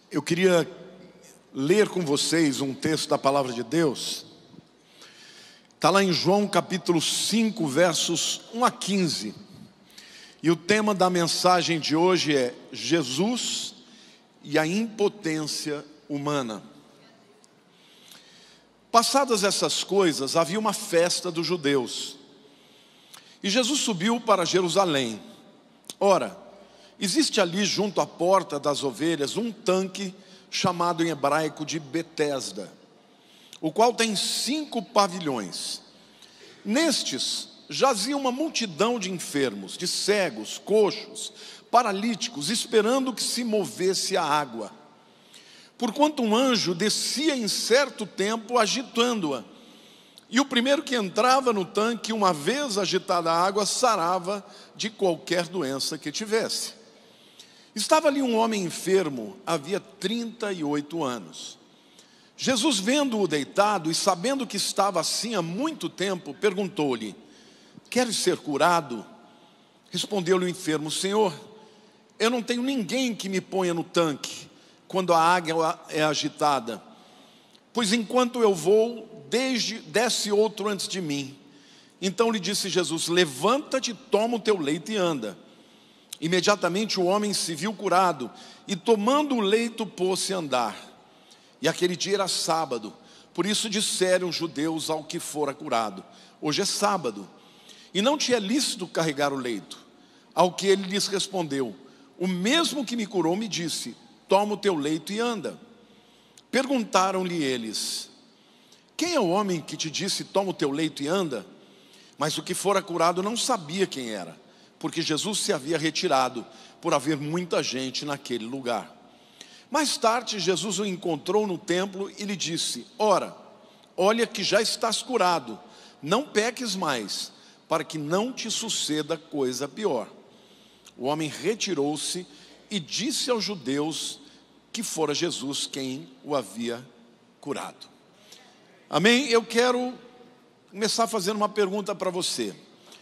Eu queria ler com vocês um texto da palavra de Deus. Está lá em João capítulo 5, versos 1 a 15. E o tema da mensagem de hoje é Jesus e a impotência humana. Passadas essas coisas, havia uma festa dos judeus. E Jesus subiu para Jerusalém. Ora, existe ali junto à porta das ovelhas um tanque chamado em hebraico de Betesda, o qual tem 5 pavilhões. Nestes jazia uma multidão de enfermos, de cegos, coxos, paralíticos, esperando que se movesse a água. Porquanto um anjo descia em certo tempo agitando-a, e o primeiro que entrava no tanque, uma vez agitada a água, sarava de qualquer doença que tivesse. Estava ali um homem enfermo, havia 38 anos. Jesus, vendo-o deitado e sabendo que estava assim há muito tempo, perguntou-lhe: queres ser curado? Respondeu-lhe o enfermo: Senhor, eu não tenho ninguém que me ponha no tanque quando a água é agitada, pois enquanto eu vou, desce outro antes de mim. Então lhe disse Jesus: levanta-te, toma o teu leito e anda. Imediatamente o homem se viu curado e, tomando o leito, pôs-se a andar. E aquele dia era sábado, por isso disseram os judeus ao que fora curado: hoje é sábado, e não te é lícito carregar o leito. Ao que ele lhes respondeu: o mesmo que me curou me disse: toma o teu leito e anda. Perguntaram-lhe eles: quem é o homem que te disse: toma o teu leito e anda? Mas o que fora curado não sabia quem era, porque Jesus se havia retirado, por haver muita gente naquele lugar. Mais tarde, Jesus o encontrou no templo e lhe disse: ora, olha que já estás curado, não peques mais, para que não te suceda coisa pior. O homem retirou-se e disse aos judeus que fora Jesus quem o havia curado. Amém? Eu quero começar fazendo uma pergunta para você.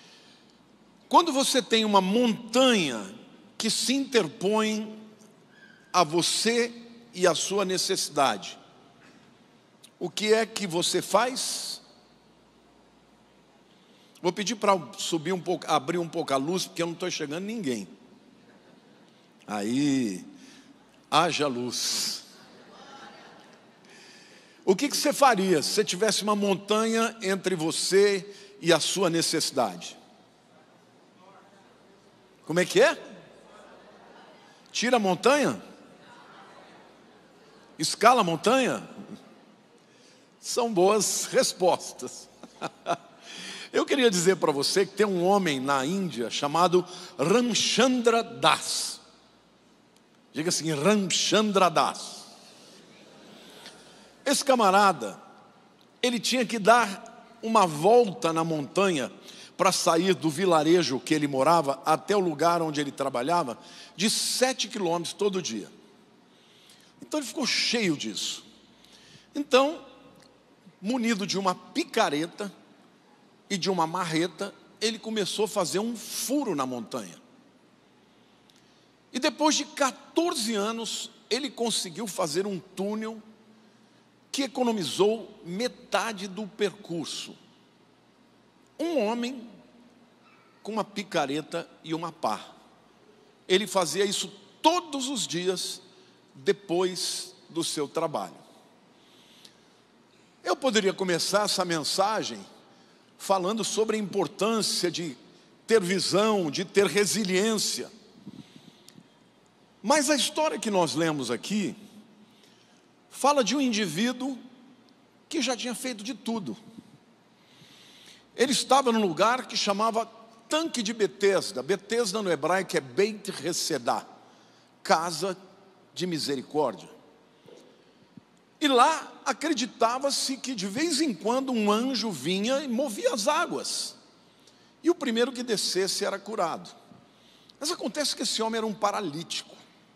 Quando você tem uma montanha que se interpõe a você e a sua necessidade, o que é que você faz? Vou pedir para subir um pouco, abrir um pouco a luz, porque eu não estou enxergando ninguém. Aí, haja luz. O que você faria se você tivesse uma montanha entre você e a sua necessidade? Como é que é? Tira a montanha? Escala a montanha? São boas respostas. Eu queria dizer para você que tem um homem na Índia chamado Ramchandra Das. Diga assim: Ramchandra Das. Esse camarada, ele tinha que dar uma volta na montanha para sair do vilarejo que ele morava até o lugar onde ele trabalhava, de 7 quilômetros todo dia. Então ele ficou cheio disso. Então, munido de uma picareta e de uma marreta, ele começou a fazer um furo na montanha. E depois de 14 anos, ele conseguiu fazer um túnel que economizou metade do percurso. Um homem com uma picareta e uma pá. Ele fazia isso todos os dias depois do seu trabalho. Eu poderia começar essa mensagem falando sobre a importância de ter visão, de ter resiliência. Mas a história que nós lemos aqui fala de um indivíduo que já tinha feito de tudo. Ele estava num lugar que chamava Tanque de Betesda. Betesda no hebraico é Beit Hesed, casa de misericórdia. E lá acreditava-se que de vez em quando um anjo vinha e movia as águas, e o primeiro que descesse era curado. Mas acontece que esse homem era um paralítico,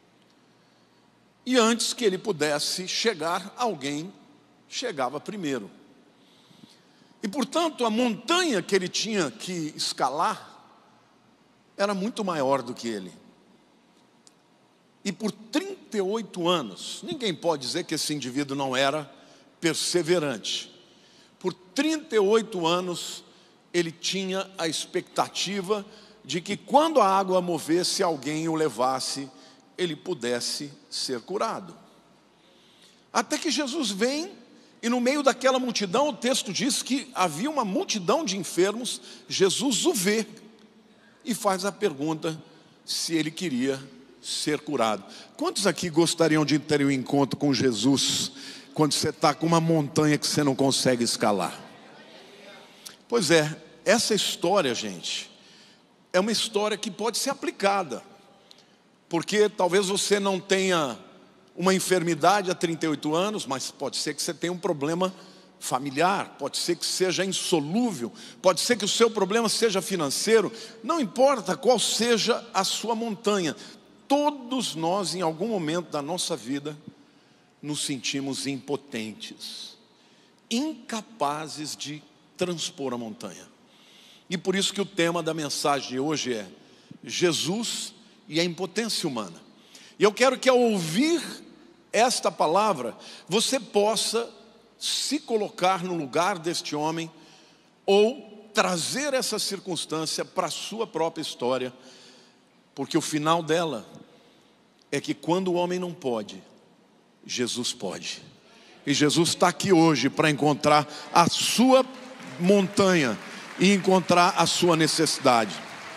e antes que ele pudesse chegar, alguém chegava primeiro. E portanto a montanha que ele tinha que escalar era muito maior do que ele. E por 38 anos, ninguém pode dizer que esse indivíduo não era perseverante. Por 38 anos, ele tinha a expectativa de que quando a água movesse, alguém o levasse, ele pudesse ser curado. Até que Jesus vem, e no meio daquela multidão, o texto diz que havia uma multidão de enfermos. Jesus o vê e faz a pergunta se ele queria ser curado. Quantos aqui gostariam de ter um encontro com Jesus quando você está com uma montanha que você não consegue escalar? Pois é, essa história, gente, é uma história que pode ser aplicada, porque talvez você não tenha uma enfermidade há 38 anos, mas pode ser que você tenha um problema familiar, pode ser que seja insolúvel, pode ser que o seu problema seja financeiro. Não importa qual seja a sua montanha, todos nós, em algum momento da nossa vida, nos sentimos impotentes, incapazes de transpor a montanha. E por isso que o tema da mensagem de hoje é Jesus e a impotência humana. E eu quero que ao ouvir esta palavra, você possa se colocar no lugar deste homem, ou trazer essa circunstância para a sua própria história, porque o final dela é que quando o homem não pode, Jesus pode. E Jesus está aqui hoje para encontrar a sua montanha e encontrar a sua necessidade.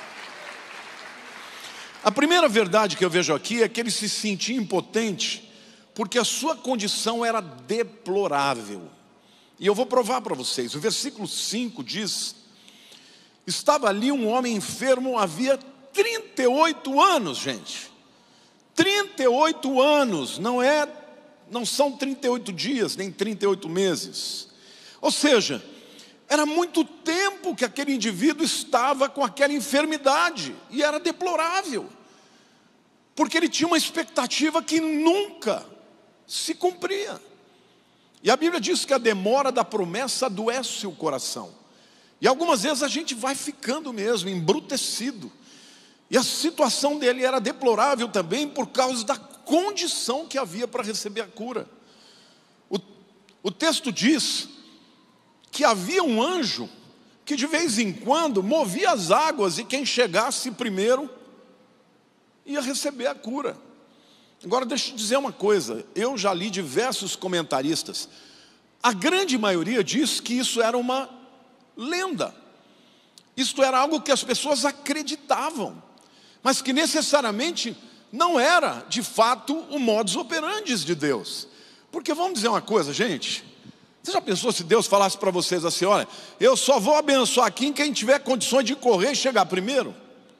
A primeira verdade que eu vejo aqui é que ele se sentia impotente porque a sua condição era deplorável. E eu vou provar para vocês. O versículo 5 diz: estava ali um homem enfermo havia 38 anos, gente. 38 anos, não são 38 dias, nem 38 meses. Ou seja, era muito tempo que aquele indivíduo estava com aquela enfermidade, e era deplorável, porque ele tinha uma expectativa que nunca se cumpria. E a Bíblia diz que a demora da promessa adoece o coração. E algumas vezes a gente vai ficando mesmo embrutecido. E a situação dele era deplorável também por causa da condição que havia para receber a cura. O texto diz que havia um anjo que de vez em quando movia as águas, e quem chegasse primeiro ia receber a cura. Agora deixa eu te dizer uma coisa, eu já li diversos comentaristas, a grande maioria diz que isso era uma lenda, isto era algo que as pessoas acreditavam, mas que necessariamente não era de fato o modus operandi de Deus. Porque vamos dizer uma coisa, gente, você já pensou se Deus falasse para vocês assim: olha, eu só vou abençoar aqui quem tiver condições de correr e chegar primeiro?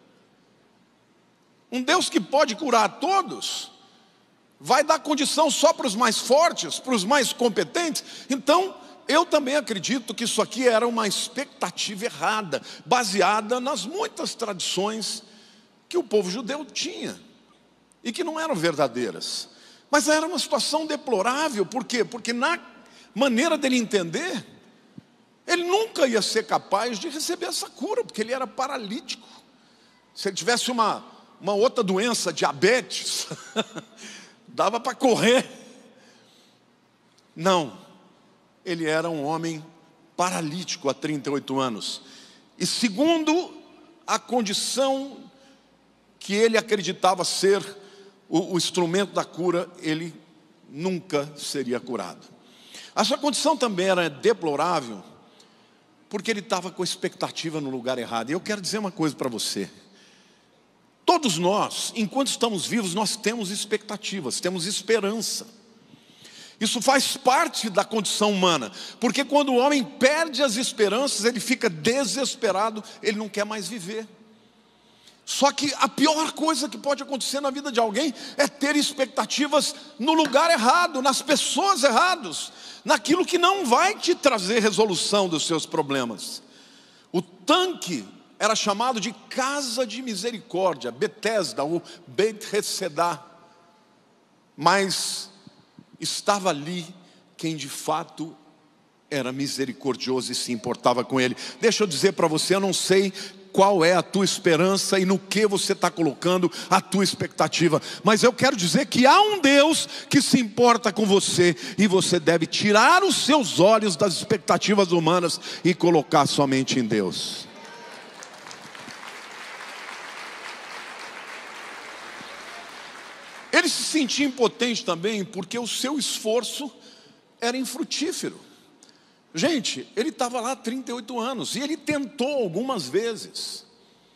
Um Deus que pode curar a todos vai dar condição só para os mais fortes, para os mais competentes? Então, eu também acredito que isso aqui era uma expectativa errada, baseada nas muitas tradições que o povo judeu tinha, e que não eram verdadeiras. Mas era uma situação deplorável. Por quê? Porque na maneira dele entender, ele nunca ia ser capaz de receber essa cura, porque ele era paralítico. Se ele tivesse uma outra doença, diabetes, dava para correr. Não, ele era um homem paralítico há 38 anos. E segundo a condição que ele acreditava ser o instrumento da cura, ele nunca seria curado. A sua condição também era deplorável, porque ele estava com a expectativa no lugar errado. E eu quero dizer uma coisa para você: todos nós, enquanto estamos vivos, nós temos expectativas, temos esperança. Isso faz parte da condição humana, porque quando o homem perde as esperanças, ele fica desesperado, ele não quer mais viver. Só que a pior coisa que pode acontecer na vida de alguém é ter expectativas no lugar errado, nas pessoas erradas, naquilo que não vai te trazer resolução dos seus problemas. O tanque era chamado de casa de misericórdia, Betesda, ou Beit Heseda, mas estava ali quem de fato era misericordioso e se importava com ele. Deixa eu dizer para você, eu não sei qual é a tua esperança e no que você está colocando a tua expectativa. Mas eu quero dizer que há um Deus que se importa com você, e você deve tirar os seus olhos das expectativas humanas e colocar somente em Deus. Ele se sentia impotente também porque o seu esforço era infrutífero. Gente, ele estava lá há 38 anos e ele tentou algumas vezes.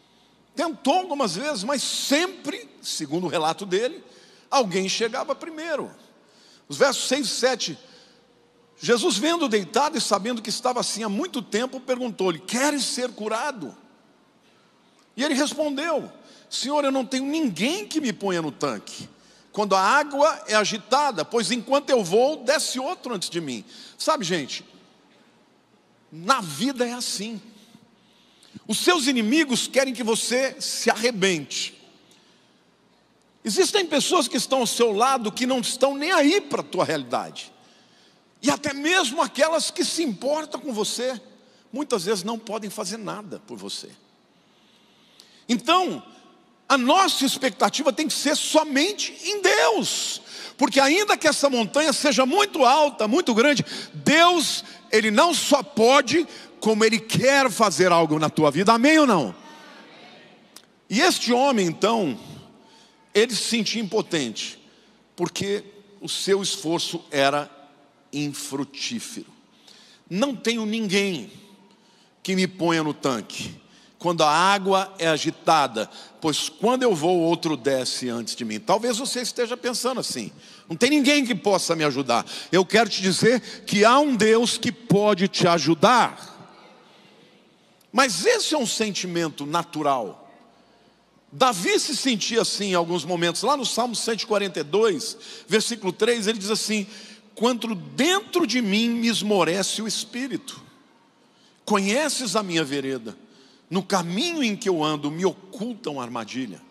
Mas sempre, segundo o relato dele, alguém chegava primeiro. Os versos 6 e 7, Jesus, vendo deitado e sabendo que estava assim há muito tempo, perguntou-lhe: queres ser curado? E ele respondeu: Senhor, eu não tenho ninguém que me ponha no tanque quando a água é agitada, pois enquanto eu vou, desce outro antes de mim. Sabe, gente, na vida é assim. Os seus inimigos querem que você se arrebente. Existem pessoas que estão ao seu lado que não estão nem aí para a tua realidade. E até mesmo aquelas que se importam com você, muitas vezes não podem fazer nada por você. Então, a nossa expectativa tem que ser somente em Deus. Porque ainda que essa montanha seja muito alta, muito grande, Deus, Ele não só pode, como Ele quer fazer algo na tua vida. Amém ou não? E este homem então, ele se sentia impotente, porque o seu esforço era infrutífero. Não tenho ninguém que me ponha no tanque quando a água é agitada, pois quando eu vou, outro desce antes de mim. Talvez você esteja pensando assim: não tem ninguém que possa me ajudar. Eu quero te dizer que há um Deus que pode te ajudar. Mas esse é um sentimento natural. Davi se sentia assim em alguns momentos. Lá no Salmo 142, versículo 3, ele diz assim: quando dentro de mim me esmorece o espírito, conheces a minha vereda, no caminho em que eu ando me oculta uma armadilha.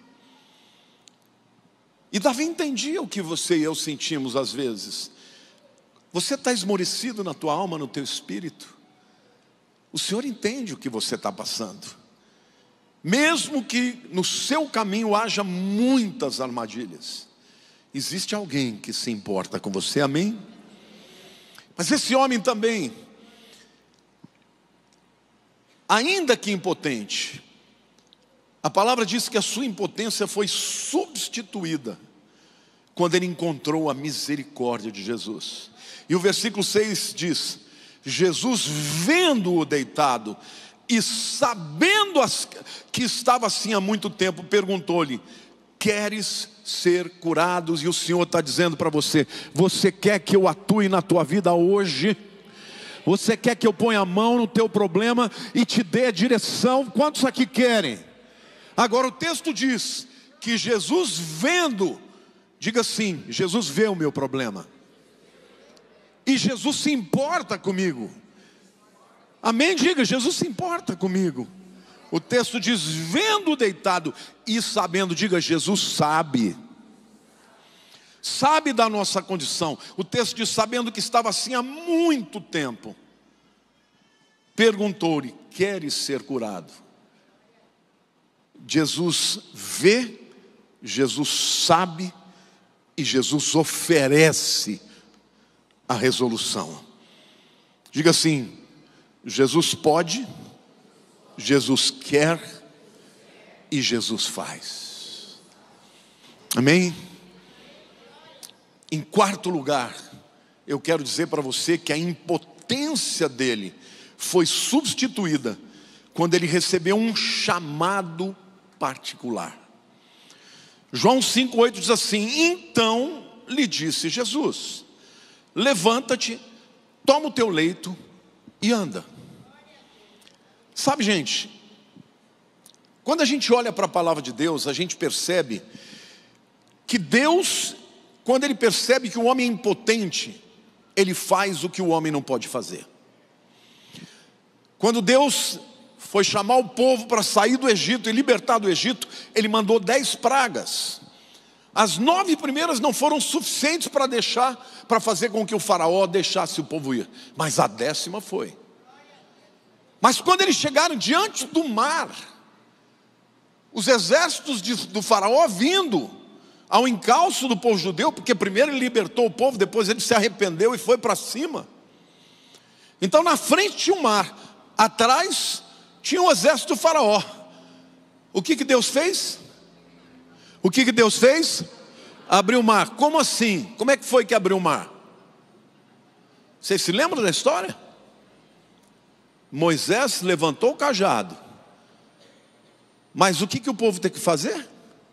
E Davi entendia o que você e eu sentimos às vezes. Você está esmorecido na tua alma, no teu espírito. O Senhor entende o que você está passando. Mesmo que no seu caminho haja muitas armadilhas, existe alguém que se importa com você, amém? Mas esse homem também, ainda que impotente, a palavra diz que a sua impotência foi substituída quando ele encontrou a misericórdia de Jesus. E o versículo 6 diz: Jesus, vendo-o deitado e sabendo que estava assim há muito tempo, perguntou-lhe: queres ser curado? E o Senhor está dizendo para você: você quer que eu atue na tua vida hoje? Você quer que eu ponha a mão no teu problema e te dê a direção? Quantos aqui querem? Agora o texto diz que Jesus vendo, diga assim: Jesus vê o meu problema. E Jesus se importa comigo. Amém? Diga: Jesus se importa comigo. O texto diz: vendo deitado e sabendo, diga: Jesus sabe. Sabe da nossa condição. O texto diz: sabendo que estava assim há muito tempo, perguntou-lhe: queres ser curado? Jesus vê, Jesus sabe e Jesus oferece a resolução. Diga assim: Jesus pode, Jesus quer e Jesus faz. Amém? Em quarto lugar, eu quero dizer para você que a impotência dele foi substituída quando ele recebeu um chamado particular. João 5,8 diz assim: então lhe disse Jesus: levanta-te, toma o teu leito e anda. Sabe, gente, quando a gente olha para a palavra de Deus, a gente percebe que Deus, quando Ele percebe que o homem é impotente, Ele faz o que o homem não pode fazer. Quando Deus foi chamar o povo para sair do Egito e libertar do Egito, Ele mandou 10 pragas. As 9 primeiras não foram suficientes para fazer com que o faraó deixasse o povo ir, mas a 10ª foi. Mas quando eles chegaram diante do mar, os exércitos do faraó vindo ao encalço do povo judeu, porque primeiro ele libertou o povo, depois ele se arrependeu e foi para cima. Então na frente tinha o mar, atrás tinha o exército do faraó. O que Deus fez? O que Deus fez? Abriu o mar. Como assim? Como é que foi que abriu o mar? Vocês se lembram da história? Moisés levantou o cajado. Mas o que o povo tem que fazer?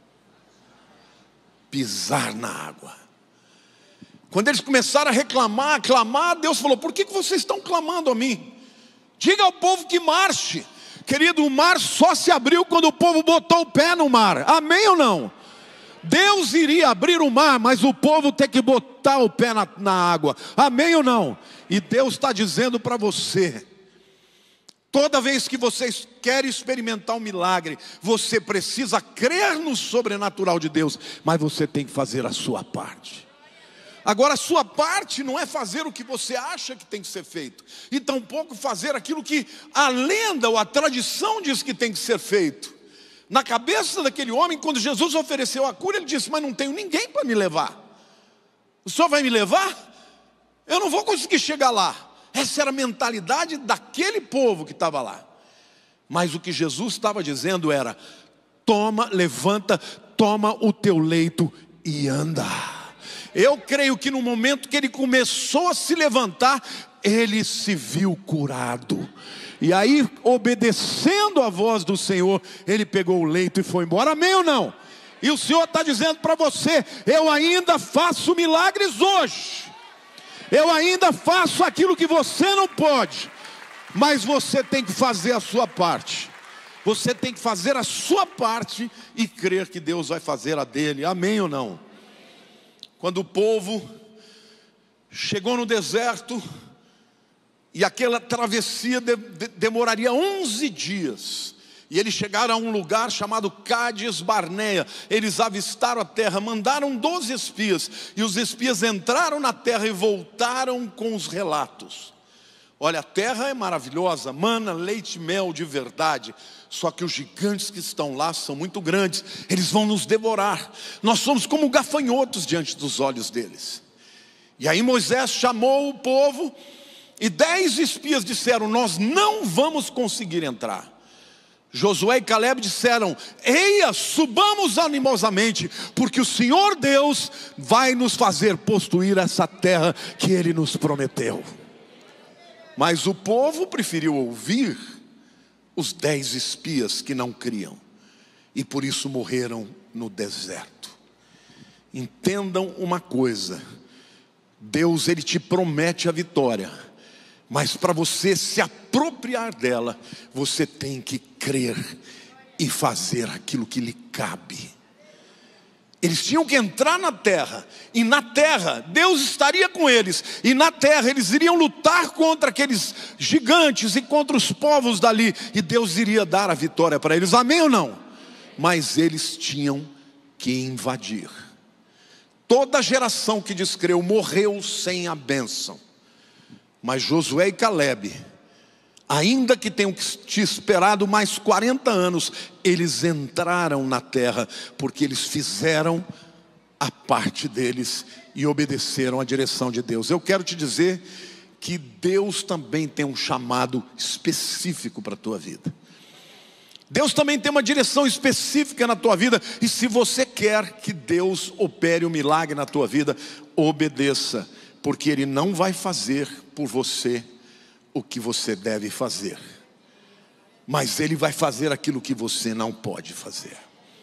Pisar na água. Quando eles começaram a reclamar, a clamar, Deus falou: por que vocês estão clamando a mim? Diga ao povo que marche. Querido, o mar só se abriu quando o povo botou o pé no mar. Amém ou não? Deus iria abrir o mar, mas o povo tem que botar o pé na água. Amém ou não? E Deus está dizendo para você: toda vez que vocês querem experimentar um milagre, você precisa crer no sobrenatural de Deus, mas você tem que fazer a sua parte. Agora, a sua parte não é fazer o que você acha que tem que ser feito, e tampouco fazer aquilo que a lenda ou a tradição diz que tem que ser feito. Na cabeça daquele homem, quando Jesus ofereceu a cura, ele disse: mas não tenho ninguém para me levar. O senhor vai me levar? Eu não vou conseguir chegar lá. Essa era a mentalidade daquele povo que estava lá. Mas o que Jesus estava dizendo era: toma, levanta, toma o teu leito e anda. Eu creio que no momento que ele começou a se levantar, ele se viu curado. E aí, obedecendo a voz do Senhor, ele pegou o leito e foi embora. Amém ou não? E o Senhor está dizendo para você: eu ainda faço milagres hoje. Eu ainda faço aquilo que você não pode. Mas você tem que fazer a sua parte. Você tem que fazer a sua parte e crer que Deus vai fazer a dele. Amém ou não? Quando o povo chegou no deserto, e aquela travessia demoraria 11 dias, e eles chegaram a um lugar chamado Cádiz Barneia. Eles avistaram a terra, mandaram 12 espias, e os espias entraram na terra e voltaram com os relatos. Olha, a terra é maravilhosa, mana, leite e mel de verdade. Só que os gigantes que estão lá são muito grandes, eles vão nos devorar. Nós somos como gafanhotos diante dos olhos deles. E aí Moisés chamou o povo, e 10 espias disseram: nós não vamos conseguir entrar. Josué e Caleb disseram: eia, subamos animosamente, porque o Senhor Deus vai nos fazer possuir essa terra que Ele nos prometeu. Mas o povo preferiu ouvir os 10 espias que não criam, e por isso morreram no deserto. Entendam uma coisa: Deus, Ele te promete a vitória, mas para você se apropriar dela, você tem que crer e fazer aquilo que lhe cabe. Eles tinham que entrar na terra, e na terra Deus estaria com eles, e na terra eles iriam lutar contra aqueles gigantes e contra os povos dali, e Deus iria dar a vitória para eles. Amém ou não? Mas eles tinham que invadir. Toda geração que descreu morreu sem a bênção. Mas Josué e Caleb, ainda que tenham te esperado mais 40 anos, eles entraram na terra, porque eles fizeram a parte deles e obedeceram à direção de Deus. Eu quero te dizer que Deus também tem um chamado específico para a tua vida. Deus também tem uma direção específica na tua vida, e se você quer que Deus opere um milagre na tua vida, obedeça, porque Ele não vai fazer por você o que você deve fazer, mas Ele vai fazer aquilo que você não pode fazer.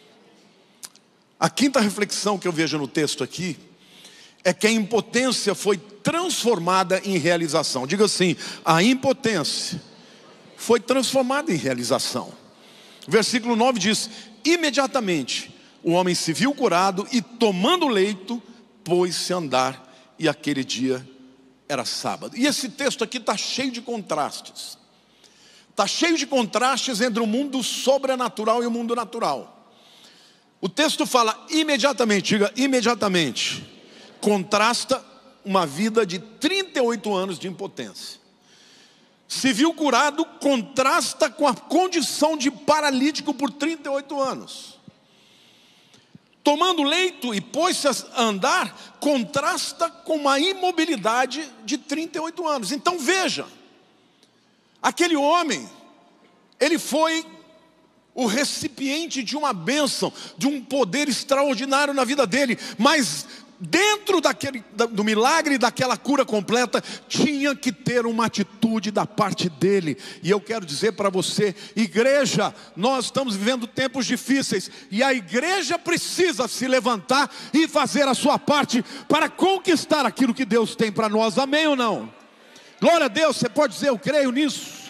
A quinta reflexão que eu vejo no texto aqui é que a impotência foi transformada em realização. Diga assim: a impotência foi transformada em realização. Versículo 9 diz: imediatamente o homem se viu curado, e tomando o leito, pôs-se a andar, e aquele dia era sábado. E esse texto aqui está cheio de contrastes. Está cheio de contrastes entre o mundo sobrenatural e o mundo natural. O texto fala imediatamente, diga imediatamente. Contrasta uma vida de 38 anos de impotência. se viu curado, contrasta com a condição de paralítico por 38 anos. Tomando leito e pôs-se a andar, contrasta com uma imobilidade de 38 anos. Então veja, aquele homem, ele foi o recipiente de uma bênção, de um poder extraordinário na vida dele, mas dentro do milagre, daquela cura completa, tinha que ter uma atitude da parte dele. E eu quero dizer para você, igreja, nós estamos vivendo tempos difíceis, e a igreja precisa se levantar e fazer a sua parte para conquistar aquilo que Deus tem para nós. Amém ou não? Glória a Deus. Você pode dizer, eu creio nisso.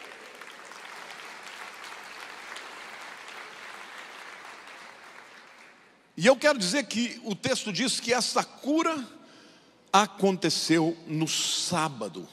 E eu quero dizer que o texto diz que essa cura aconteceu no sábado.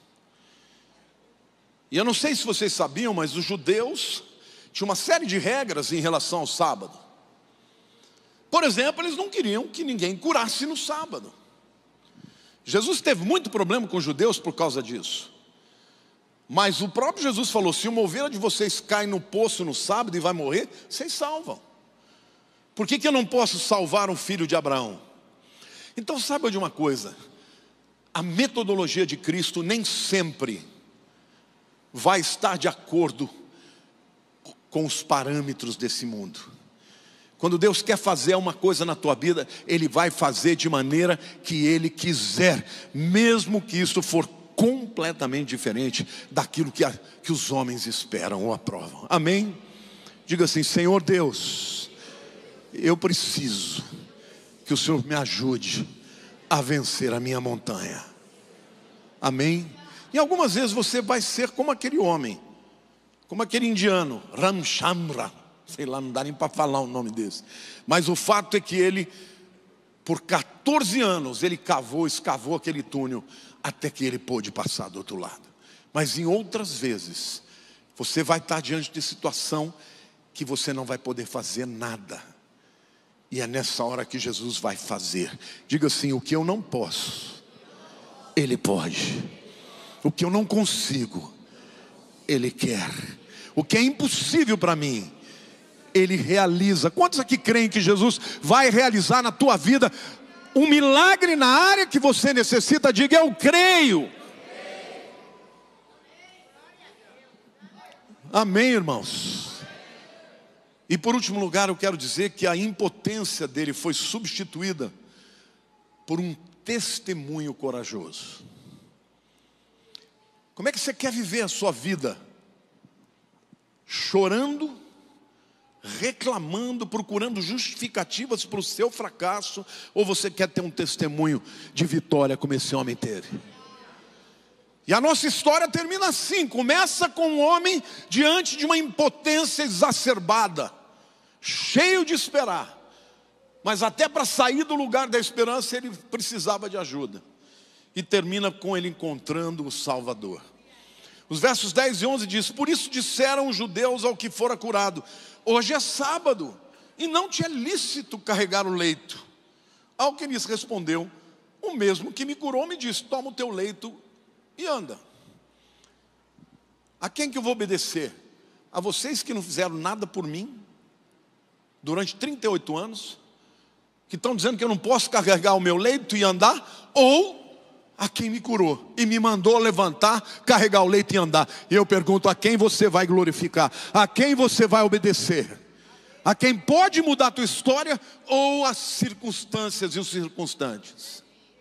E eu não sei se vocês sabiam, mas os judeus tinham uma série de regras em relação ao sábado. Por exemplo, eles não queriam que ninguém curasse no sábado. Jesus teve muito problema com os judeus por causa disso. Mas o próprio Jesus falou, se uma ovelha de vocês cai no poço no sábado e vai morrer, vocês salvam. Por que eu não posso salvar um filho de Abraão? Então saiba de uma coisa, a metodologia de Cristo nem sempre vai estar de acordo com os parâmetros desse mundo. Quando Deus quer fazer uma coisa na tua vida, Ele vai fazer de maneira que Ele quiser, mesmo que isso for completamente diferente daquilo que os homens esperam ou aprovam. Amém? Diga assim, Senhor Deus, eu preciso que o Senhor me ajude a vencer a minha montanha. Amém? E algumas vezes você vai ser como aquele homem, como aquele indiano, Ramchandra, sei lá, não dá nem para falar o nome desse. Mas o fato é que ele, por 14 anos, ele escavou aquele túnel, até que ele pôde passar do outro lado. Mas em outras vezes, você vai estar diante de situação que você não vai poder fazer nada. E é nessa hora que Jesus vai fazer. Diga assim, o que eu não posso, Ele pode. O que eu não consigo, Ele quer. O que é impossível para mim, Ele realiza. Quantos aqui creem que Jesus vai realizar na tua vida um milagre na área que você necessita? Diga, eu creio. Amém, irmãos? E por último lugar, eu quero dizer que a impotência dele foi substituída por um testemunho corajoso. Como é que você quer viver a sua vida? Chorando, reclamando, procurando justificativas para o seu fracasso, ou você quer ter um testemunho de vitória como esse homem teve? E a nossa história termina assim, começa com um homem diante de uma impotência exacerbada, cheio de esperar, mas até para sair do lugar da esperança ele precisava de ajuda, e termina com ele encontrando o Salvador. Os versos 10 e 11 diz, por isso disseram os judeus ao que fora curado, hoje é sábado, e não te é lícito carregar o leito. Ao que lhes respondeu, o mesmo que me curou me disse, toma o teu leito e anda. A quem que eu vou obedecer? A vocês que não fizeram nada por mim durante 38 anos, que estão dizendo que eu não posso carregar o meu leito e andar, ou a quem me curou e me mandou levantar, carregar o leito e andar? E eu pergunto, a quem você vai glorificar? A quem você vai obedecer? A quem pode mudar a tua história, ou as circunstâncias e os circunstantes?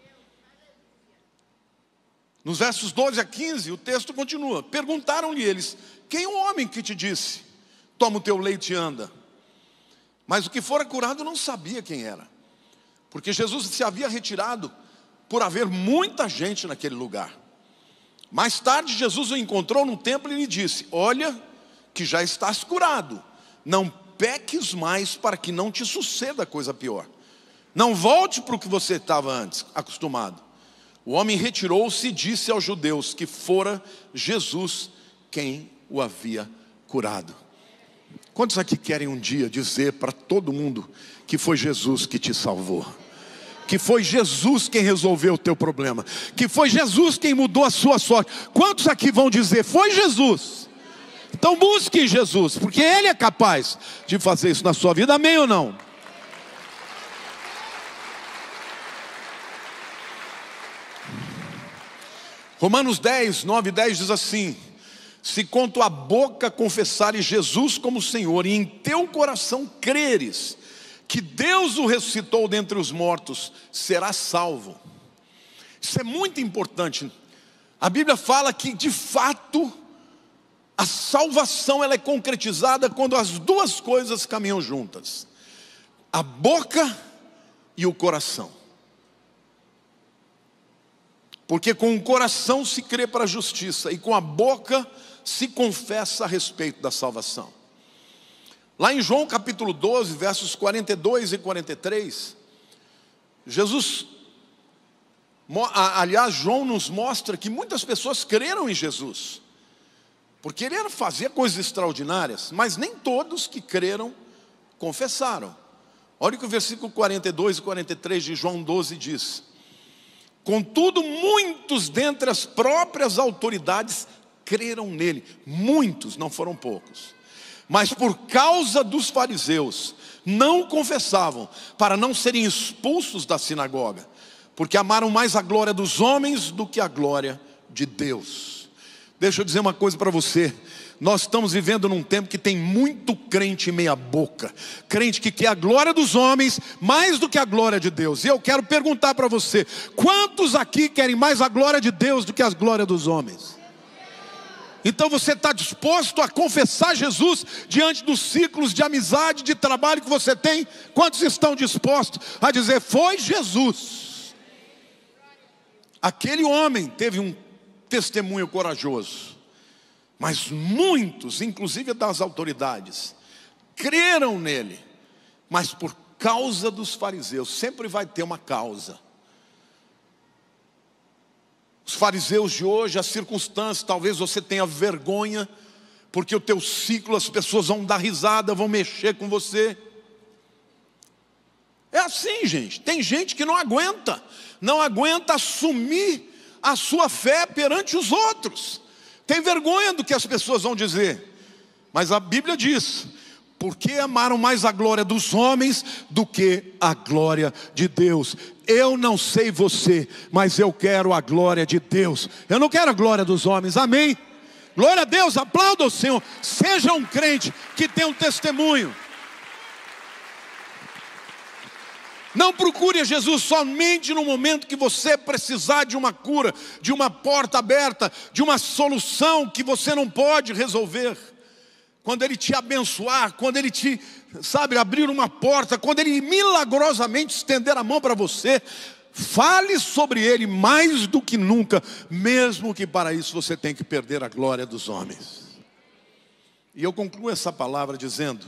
Nos versos 12 a 15, o texto continua. Perguntaram-lhe eles, quem é o homem que te disse, toma o teu leite e anda? Mas o que fora curado não sabia quem era, porque Jesus se havia retirado por haver muita gente naquele lugar. Mais tarde Jesus o encontrou no templo e lhe disse, olha que já estás curado, não peques mais para que não te suceda coisa pior. Não volte para o que você estava antes acostumado. O homem retirou-se e disse aos judeus que fora Jesus quem o havia curado. Quantos aqui querem um dia dizer para todo mundo que foi Jesus que te salvou? que foi Jesus quem resolveu o teu problema, que foi Jesus quem mudou a sua sorte. Quantos aqui vão dizer, foi Jesus? Então busque Jesus, porque Ele é capaz de fazer isso na sua vida, amém ou não? Romanos 10, 9 e 10 diz assim: se com tua boca confessares Jesus como Senhor, e em teu coração creres que Deus o ressuscitou dentre os mortos, serás salvo. Isso é muito importante. A Bíblia fala que de fato a salvação ela é concretizada quando as duas coisas caminham juntas: a boca e o coração. Porque com o coração se crê para a justiça, e com a boca se confessa a respeito da salvação. Lá em João capítulo 12, versos 42 e 43, Jesus, aliás, João nos mostra que muitas pessoas creram em Jesus, porque ele fazia coisas extraordinárias, mas nem todos que creram confessaram. Olha o que o versículo 42 e 43 de João 12 diz: contudo, muitos dentre as próprias autoridades creram nele. Muitos, não foram poucos. Mas por causa dos fariseus, não confessavam, para não serem expulsos da sinagoga, porque amaram mais a glória dos homens do que a glória de Deus. Deixa eu dizer uma coisa para você. Nós estamos vivendo num tempo que tem muito crente meia boca, crente que quer a glória dos homens mais do que a glória de Deus. E eu quero perguntar para você, quantos aqui querem mais a glória de Deus do que a glória dos homens? Então você está disposto a confessar Jesus diante dos ciclos de amizade, de trabalho que você tem? Quantos estão dispostos a dizer, foi Jesus? Aquele homem teve um testemunho corajoso, mas muitos, inclusive das autoridades, creram nele. Mas por causa dos fariseus, sempre vai ter uma causa. Os fariseus de hoje, as circunstâncias, talvez você tenha vergonha, porque o teu ciclo, as pessoas vão dar risada, vão mexer com você. É assim, gente. Tem gente que não aguenta assumir a sua fé perante os outros. Tem vergonha do que as pessoas vão dizer. Mas a Bíblia diz, porque amaram mais a glória dos homens do que a glória de Deus. Eu não sei você, mas eu quero a glória de Deus. Eu não quero a glória dos homens, amém? Glória a Deus, aplauda o Senhor. Seja um crente que tem um testemunho. Não procure a Jesus somente no momento que você precisar de uma cura, de uma porta aberta, de uma solução que você não pode resolver. Quando Ele te abençoar, quando Ele te, abrir uma porta, quando Ele milagrosamente estender a mão para você, fale sobre Ele mais do que nunca, mesmo que para isso você tenha que perder a glória dos homens. E eu concluo essa palavra dizendo,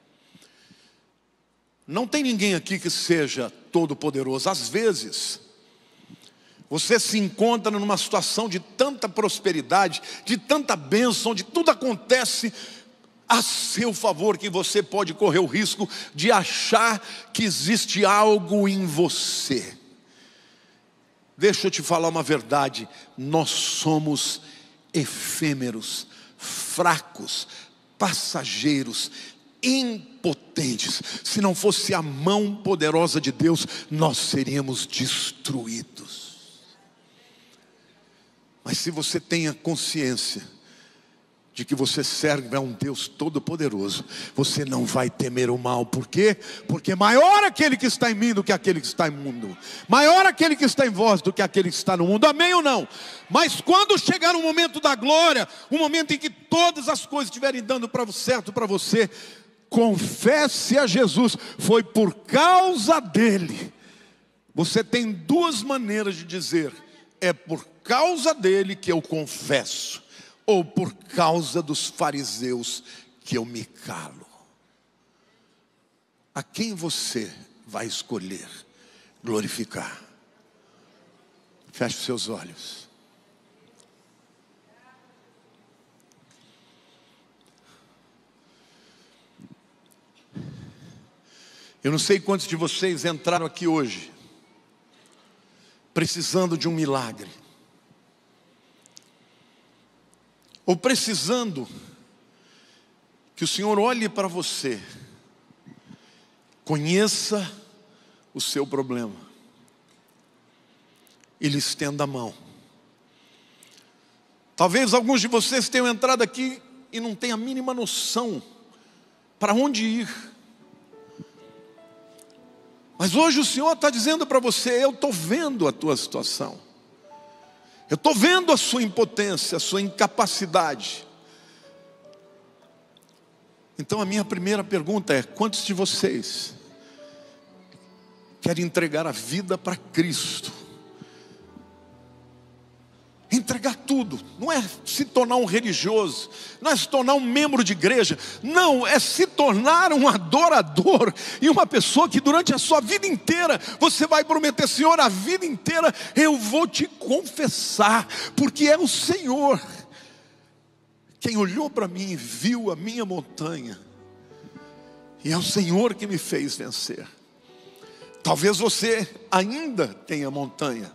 não tem ninguém aqui que seja todo poderoso. Às vezes você se encontra numa situação de tanta prosperidade, de tanta bênção, onde tudo acontece a seu favor, que você pode correr o risco de achar que existe algo em você. Deixa eu te falar uma verdade, nós somos efêmeros, fracos, passageiros, impotentes. Se não fosse a mão poderosa de Deus, nós seríamos destruídos. Mas se você tem a consciência de que você serve a um Deus todo-poderoso, você não vai temer o mal. Por quê? Porque maior aquele que está em mim do que aquele que está no mundo. Maior aquele que está em vós do que aquele que está no mundo. Amém ou não? Mas quando chegar o momento da glória, o momento em que todas as coisas estiverem dando certo para você, confesse a Jesus, foi por causa dele. Você tem duas maneiras de dizer, é por causa dele que eu confesso, ou por causa dos fariseus que eu me calo. A quem você vai escolher glorificar? Feche os seus olhos. Eu não sei quantos de vocês entraram aqui hoje precisando de um milagre, ou precisando que o Senhor olhe para você, conheça o seu problema e lhe estenda a mão. Talvez alguns de vocês tenham entrado aqui e não tenham a mínima noção para onde ir. Mas hoje o Senhor está dizendo para você: eu estou vendo a tua situação, eu estou vendo a sua impotência, a sua incapacidade. Então a minha primeira pergunta é: quantos de vocês querem entregar a vida para Cristo? Entregar tudo, não é se tornar um religioso, não é se tornar um membro de igreja, não, é se tornar um adorador, e uma pessoa que durante a sua vida inteira, você vai prometer: Senhor, a vida inteira eu vou te confessar, porque é o Senhor quem olhou para mim e viu a minha montanha, e é o Senhor que me fez vencer. Talvez você ainda tenha montanha,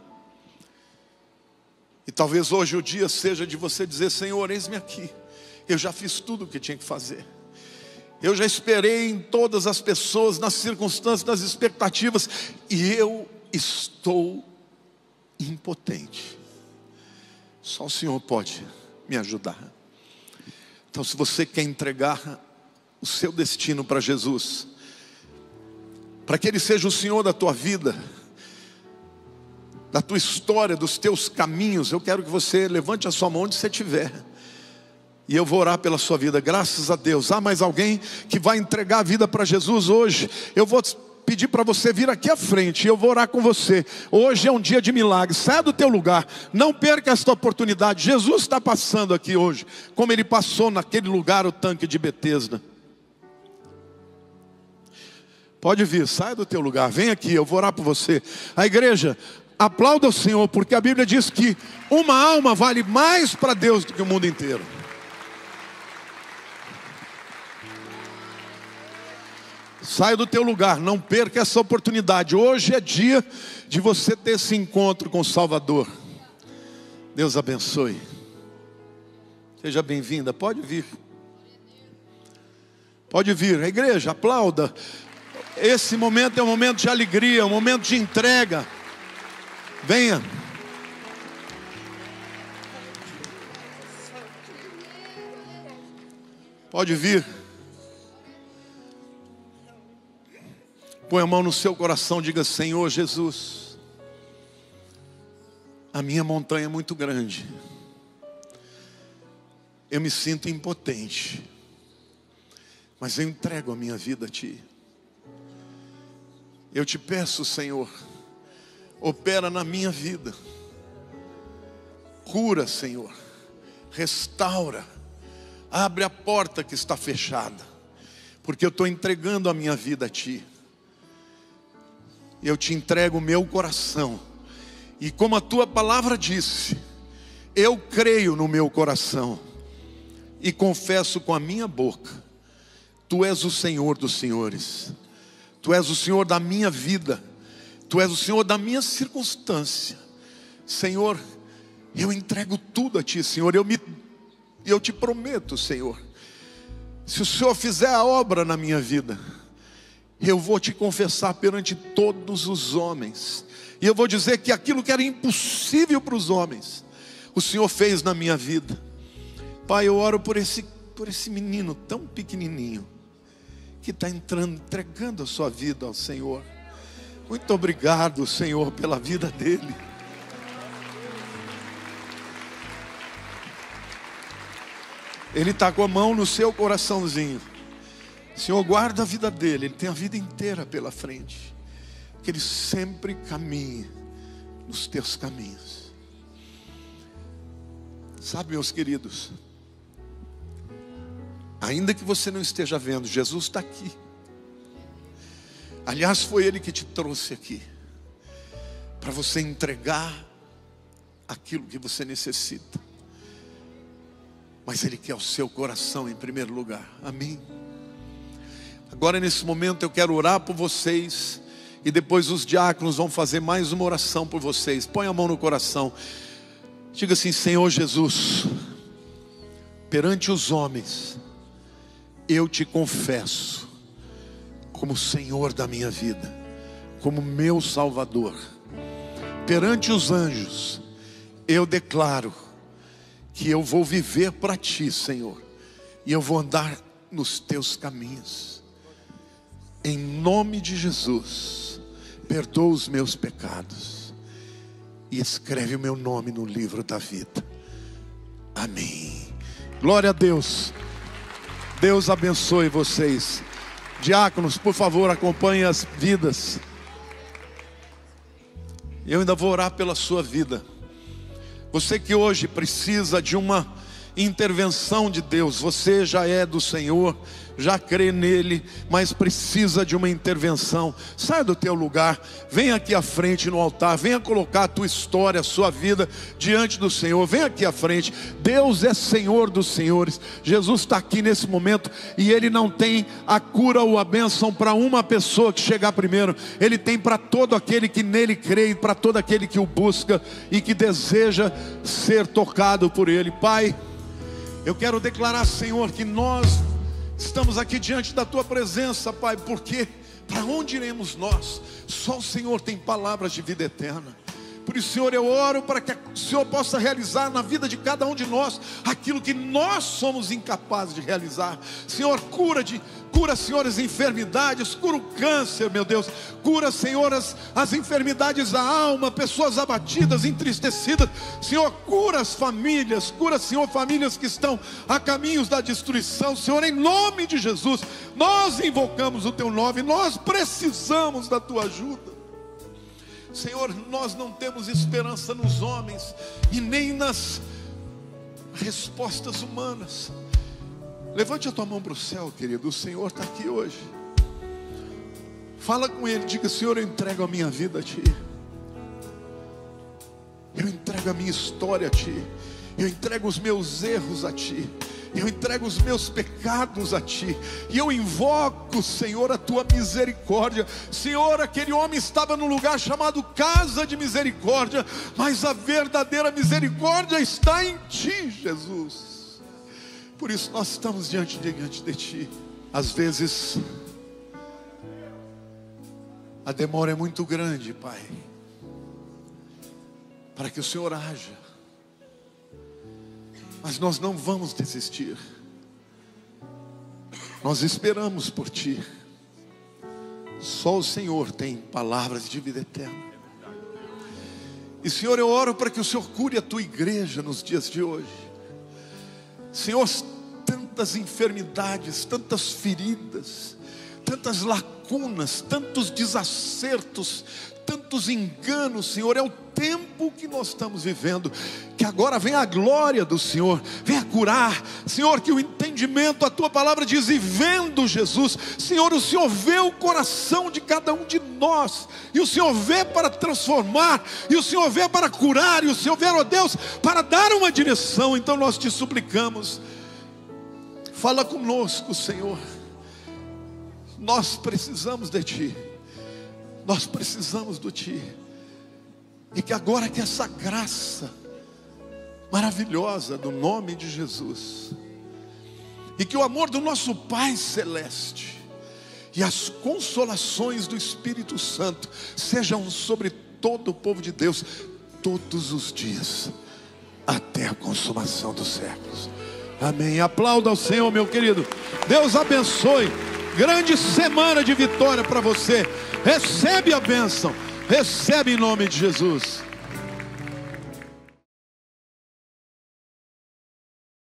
e talvez hoje o dia seja de você dizer: Senhor, eis-me aqui, eu já fiz tudo o que tinha que fazer, eu já esperei em todas as pessoas, nas circunstâncias, nas expectativas, e eu estou impotente. Só o Senhor pode me ajudar. Então, se você quer entregar o seu destino para Jesus, para que Ele seja o Senhor da tua vida, da tua história, dos teus caminhos, eu quero que você levante a sua mão onde você estiver, e eu vou orar pela sua vida. Graças a Deus. Há mais alguém que vai entregar a vida para Jesus hoje? Eu vou pedir para você vir aqui à frente, e eu vou orar com você. Hoje é um dia de milagre. Saia do teu lugar, não perca esta oportunidade. Jesus está passando aqui hoje, como Ele passou naquele lugar, o tanque de Betesda. Pode vir, saia do teu lugar, vem aqui, eu vou orar por você. A igreja, aplauda o Senhor, porque a Bíblia diz que uma alma vale mais para Deus do que o mundo inteiro. Saia do teu lugar, não perca essa oportunidade. Hoje é dia de você ter esse encontro com o Salvador. Deus abençoe. Seja bem-vinda, pode vir. Pode vir, a igreja, aplauda. Esse momento é um momento de alegria, um momento de entrega. Venha. Pode vir. Põe a mão no seu coração, diga: Senhor Jesus, a minha montanha é muito grande, eu me sinto impotente, mas eu entrego a minha vida a Ti. Eu te peço, Senhor, opera na minha vida, cura, Senhor, restaura, abre a porta que está fechada, porque eu estou entregando a minha vida a Ti. Eu te entrego o meu coração, e como a Tua palavra disse, eu creio no meu coração e confesso com a minha boca: Tu és o Senhor dos senhores, Tu és o Senhor da minha vida, Tu és o Senhor da minha circunstância. Senhor, eu entrego tudo a Ti, Senhor. Eu te prometo, Senhor, se o Senhor fizer a obra na minha vida, eu vou te confessar perante todos os homens, e eu vou dizer que aquilo que era impossível para os homens, o Senhor fez na minha vida. Pai, eu oro por esse menino tão pequenininho, que está entregando a sua vida ao Senhor. Muito obrigado, Senhor, pela vida dele. Ele está com a mão no seu coraçãozinho. Senhor, guarda a vida dele, ele tem a vida inteira pela frente, que ele sempre caminhe nos teus caminhos. Sabe, meus queridos, ainda que você não esteja vendo, Jesus está aqui. Aliás, foi Ele que te trouxe aqui, para você entregar aquilo que você necessita. Mas Ele quer o seu coração em primeiro lugar. Amém? Agora, nesse momento, eu quero orar por vocês E depois os diáconos vão fazer mais uma oração por vocês. Põe a mão no coração. Diga assim: Senhor Jesus, perante os homens, eu te confesso como Senhor da minha vida, como meu Salvador. Perante os anjos, eu declaro que eu vou viver para ti, Senhor, e eu vou andar nos teus caminhos. Em nome de Jesus, perdoa os meus pecados e escreve o meu nome no livro da vida. Amém. Glória a Deus. Deus abençoe vocês. Diáconos, por favor, acompanhem as vidas. Eu ainda vou orar pela sua vida. Você que hoje precisa de uma intervenção de Deus, você já é do Senhor, já crê nele, mas precisa de uma intervenção. Sai do teu lugar, vem aqui à frente no altar, venha colocar a tua história, a sua vida diante do Senhor. Vem aqui à frente. Deus é Senhor dos senhores. Jesus está aqui nesse momento e Ele não tem a cura ou a bênção para uma pessoa que chegar primeiro. Ele tem para todo aquele que nele crê, para todo aquele que o busca e que deseja ser tocado por Ele. Pai, eu quero declarar, Senhor, que nós estamos aqui diante da tua presença, Pai, porque para onde iremos nós? Só o Senhor tem palavras de vida eterna. Por isso, Senhor, eu oro para que o Senhor possa realizar na vida de cada um de nós aquilo que nós somos incapazes de realizar. Senhor, cura, Senhor, as enfermidades, cura o câncer, meu Deus. Cura, Senhor, as enfermidades da alma, pessoas abatidas, entristecidas. Senhor, cura as famílias, cura, Senhor, famílias que estão a caminhos da destruição. Senhor, em nome de Jesus, nós invocamos o teu nome, nós precisamos da tua ajuda. Senhor, nós não temos esperança nos homens e nem nas respostas humanas. Levante a tua mão para o céu, querido. O Senhor está aqui hoje. Fala com Ele, diga: Senhor, eu entrego a minha vida a Ti. Eu entrego a minha história a Ti. Eu entrego os meus erros a Ti. Eu entrego os meus pecados a Ti. E eu invoco, Senhor, a Tua misericórdia. Senhor, aquele homem estava num lugar chamado casa de misericórdia, mas a verdadeira misericórdia está em Ti, Jesus. Por isso nós estamos diante de Ti. Às vezes a demora é muito grande, Pai, para que o Senhor haja. Mas nós não vamos desistir. Nós esperamos por Ti. Só o Senhor tem palavras de vida eterna. E, Senhor, eu oro para que o Senhor cure a Tua igreja nos dias de hoje. Senhor, tantas enfermidades, tantas feridas, tantas lacunas, tantos desacertos, tantos enganos, Senhor. É o tempo que nós estamos vivendo. Que agora venha a glória do Senhor, venha curar, Senhor, que o entendimento, a Tua palavra diz: e vendo Jesus, Senhor, o Senhor vê o coração de cada um de nós, e o Senhor vê para transformar, e o Senhor vê para curar, e o Senhor vê, ó Deus, para dar uma direção. Então nós te suplicamos, fala conosco, Senhor. Nós precisamos de Ti. Nós precisamos de Ti. E que agora que essa graça maravilhosa do nome de Jesus, e que o amor do nosso Pai Celeste e as consolações do Espírito Santo sejam sobre todo o povo de Deus todos os dias, até a consumação dos séculos. Amém. Aplauda ao Senhor, meu querido. Deus abençoe. Grande semana de vitória para você. Recebe a bênção. Recebe em nome de Jesus.